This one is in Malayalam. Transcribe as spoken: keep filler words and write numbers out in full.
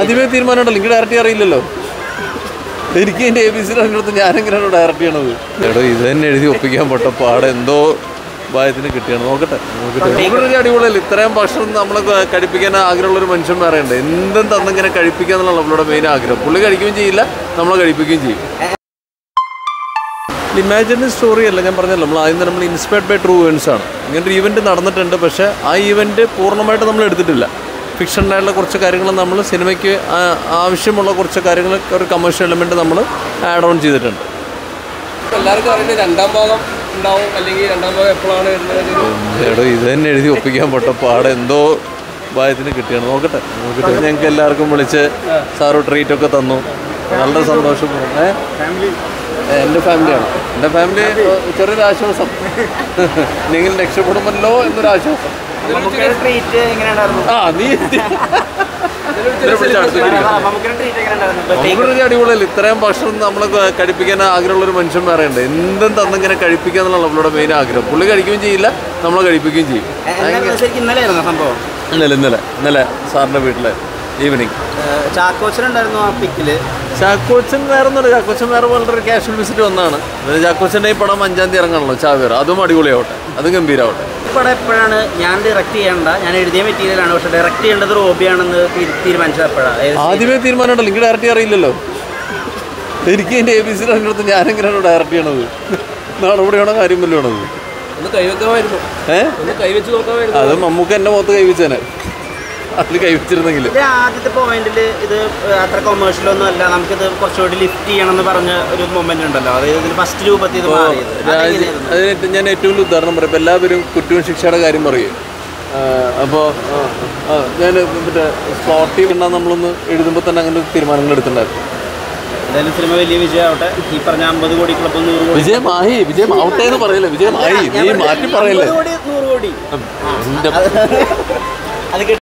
ആദ്യമേ തീരുമാനമുണ്ടല്ലോ, എനിക്ക് ഡയറക്റ്റ് അറിയില്ലല്ലോ. എനിക്ക് എൻ്റെ എ ബി സി അടുത്ത് ഞാനെങ്ങനെയാണ് ഡയറക്റ്റ് ചെയ്യണത്? എടോ ഇത് തന്നെ എഴുതി ഒപ്പിക്കാൻ പൊട്ട പാടെ എന്തോ ഭാഗ്യത്തിന് കിട്ടിയാണ്. നോക്കട്ടെ നോക്കട്ടെ അടിപൊളിയല്ല. ഇത്രയും ഭക്ഷണം നമ്മൾ കഴിപ്പിക്കാൻ ആഗ്രഹമുള്ളൊരു മനുഷ്യൻ വേറെ ഉണ്ട്. എന്തും തന്നിങ്ങനെ കഴിപ്പിക്കുക എന്നുള്ള നമ്മളുടെ മെയിൻ ആഗ്രഹം. പുള്ളി കഴിക്കുകയും ചെയ്യില്ല, നമ്മൾ കഴിപ്പിക്കുകയും ചെയ്യും. ഇമാജിനറി സ്റ്റോറി അല്ല, ഞാൻ പറഞ്ഞല്ലോ, നമ്മൾ ആദ്യം നമ്മൾ ഇൻസ്പയർഡ് ബൈ ട്രൂ ഇവൻറ്റ്സ് ആണ്. ഇങ്ങനൊരു ഈവൻറ്റ് നടന്നിട്ടുണ്ട്, പക്ഷേ ആ ഈവൻറ്റ് പൂർണ്ണമായിട്ട് നമ്മൾ എടുത്തിട്ടില്ല. ഫിക്ഷനായിട്ടുള്ള കുറച്ച് കാര്യങ്ങൾ നമ്മൾ സിനിമയ്ക്ക് ആവശ്യമുള്ള കുറച്ച് കാര്യങ്ങൾ ഒരു കമേഴ്ഷ്യൽ എലമെൻറ്റ് നമ്മൾ ആഡ് ഓൺ ചെയ്തിട്ടുണ്ട്. എല്ലാവർക്കും അറിയുന്നത് രണ്ടാം ഭാഗം ഉണ്ടാവും, അല്ലെങ്കിൽ രണ്ടാം ഭാഗം എപ്പോഴാണ് വരുന്നത്? എടോ ഇത് തന്നെ എഴുതി ഒപ്പിക്കാൻ പൊട്ട പാടെ എന്തോ ഭാഗ്യത്തിന് കിട്ടിയാണ്. നോക്കട്ടെ നോക്കട്ടെ ഞങ്ങൾക്ക് എല്ലാവർക്കും വിളിച്ച് സാറ് ട്രീറ്റൊക്കെ തന്നു. നല്ല സന്തോഷം. ഏഹ് എൻ്റെ ഫാമിലിയാണ്. എൻ്റെ ഫാമിലി ചെറിയൊരു ആശ്വാസം. നിങ്ങൾ രക്ഷപ്പെടുമല്ലോ എന്നൊരു ആശ്വാസം. ആ നീ അടിപൊളിയല്ല. ഇത്രയും ഭക്ഷണം നമ്മൾ കഴിപ്പിക്കാൻ ആഗ്രഹമുള്ളൊരു മനുഷ്യൻ വേറെ ഉണ്ട്. എന്തും തന്നിങ്ങനെ കഴിപ്പിക്കുക എന്നുള്ള നമ്മളുടെ മെയിൻ ആഗ്രഹം. പുള്ളി കഴിക്കുകയും ചെയ്യില്ല, നമ്മൾ കഴിപ്പിക്കുകയും ചെയ്യും. ഇന്നലെ ഇന്നലെ ഇന്നലെ സാറിൻ്റെ വീട്ടിൽ ഈവനിങ് ചാക്കോച്ചനുണ്ടായിരുന്നു ആ പിക്കില്. ചാക്കോച്ചൻ വേറെ ഒന്നുമില്ല. ചാക്കോച്ചൻ വേറെ വളരെ കാഷ്വൽ വിസിറ്റ് വന്നതാണ്. ചാക്കോച്ചൻ്റെ ഈ പടം അഞ്ചാം തീയതി ഇറങ്ങണല്ലോ, ചാവേർ. അതും അടിപൊളിയാവട്ടെ, അതും ഗംഭീരമാവട്ടെ. ഈ പടം എപ്പോഴാണ് ഞാൻ ഡയറക്റ്റ് ചെയ്യേണ്ട? ഞാൻ എഴുതിയ മെറ്റീരിയലാണ്, പക്ഷെ ഡയറക്റ്റ് ചെയ്യേണ്ടത് റോബിയാണെന്ന് തീരുമാനിച്ചത് എപ്പോഴാണ്? ആദ്യമേ തീരുമാനമുണ്ടല്ലോ, എനിക്ക് ഡയറക്റ്റ് അറിയില്ലല്ലോ. എനിക്ക് എൻ്റെ എ ബി സി അടുത്ത് ഞാനെങ്ങനെയാണ് ഡയറക്റ്റ് ചെയ്യണത്? നടപടിയാണോ കാര്യം വല്ലതും ആണത്? ഒന്ന് കൈവെക്കാമായിരുന്നു. ഏഹ് ഒന്ന് കൈവച്ച് നോക്കാമായിരുന്നു. അത് മമ്മൂക്ക എൻ്റെ മുഖത്ത് കൈവച്ചേനെ. അതിൽ കൈവച്ചിരുന്നെങ്കിൽ ആദ്യത്തെ പോയിന്റിൽ ഇത് അത്ര കൊമേഴ്ഷ്യലൊന്നും അല്ല, നമുക്കിത് കുറച്ചുകൂടി ലിഫ്റ്റ് ചെയ്യണം എന്ന് പറഞ്ഞ ഒരു മൊമെന്റ് ഉണ്ടല്ലോ, അതായത് ഇതിൽ ഫസ്റ്റ് രൂപത്തിൽ അതിന് ഞാൻ ഏറ്റവും വലിയ ഉദാഹരണം പറയും. എല്ലാവരും കുറ്റവും ശിക്ഷയുടെ കാര്യം പറയും. അപ്പോൾ ഞാൻ മറ്റേ സ്പോട്ടി എണ്ണ നമ്മളൊന്ന് എഴുതുമ്പോൾ തന്നെ അങ്ങനെ തീരുമാനങ്ങൾ എടുത്തിട്ടുണ്ടായിരുന്നു. എന്തായാലും സിനിമ വലിയ വിജയമാവട്ടെ. ഈ പറഞ്ഞ അമ്പത് കോടി ക്ലബ് നൂറ് കോടി വിജയമായി. വിജയമാവട്ടെ എന്ന് പറയില്ല, വിജയമായി. നീ മാറ്റി പറയില്ലേ? നൂറ് കോടി